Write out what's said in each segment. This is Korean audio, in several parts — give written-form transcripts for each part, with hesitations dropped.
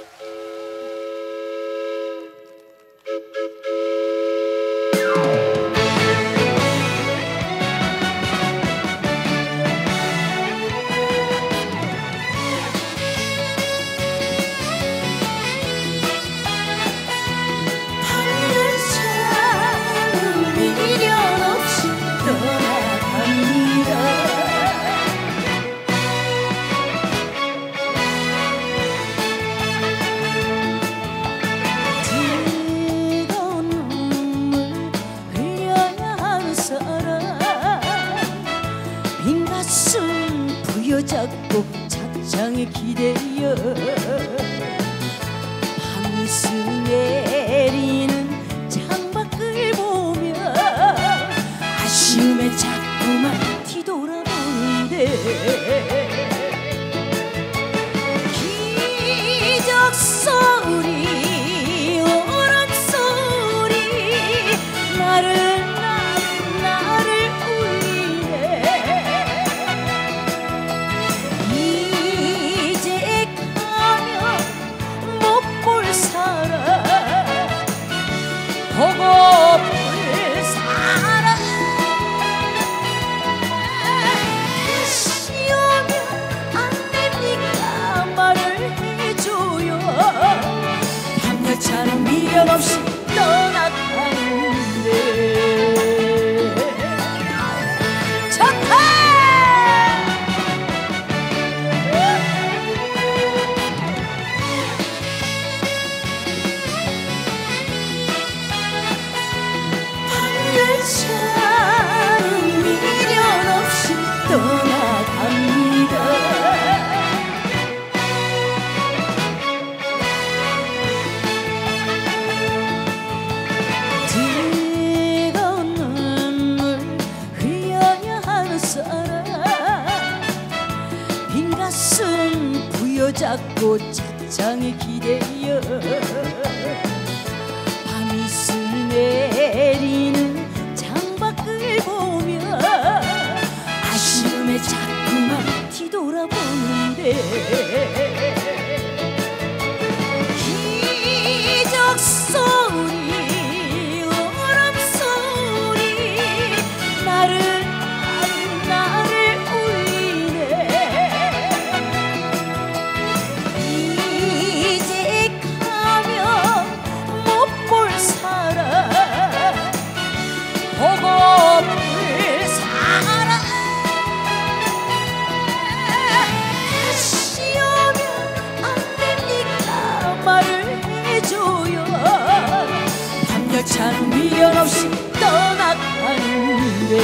부여잡고 작창에 기대어 밤이슬 내리는 창밖을 보며 아쉬움에 자꾸만 뒤돌아보는데 기적소리 오락소리 나를 보고플 사랑 다시 오면 안 됩니까 말을 해줘요 밤여차는 미련 없이 떠나가는데 좋다 차는 미련 없이 떠나갑니다. 뜨거운 눈물 흘려야 하는 사람 빈 가슴 부여잡고 작창에 기대어 밤이슬 내리는 보며 아쉬움에 자꾸만 뒤돌아보는데 기적소리 오락소리 나를 울리네 이제 가면 못 볼 사람 보고플 사랑 다시 오면 안 됩니까 말을 해줘요 밤여차는 미련 없이 떠나가는데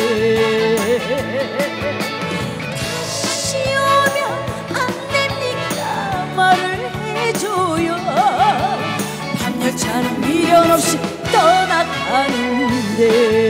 다시 오면 안 됩니까 말을 해줘요 밤여차는 미련 없이 떠나가는데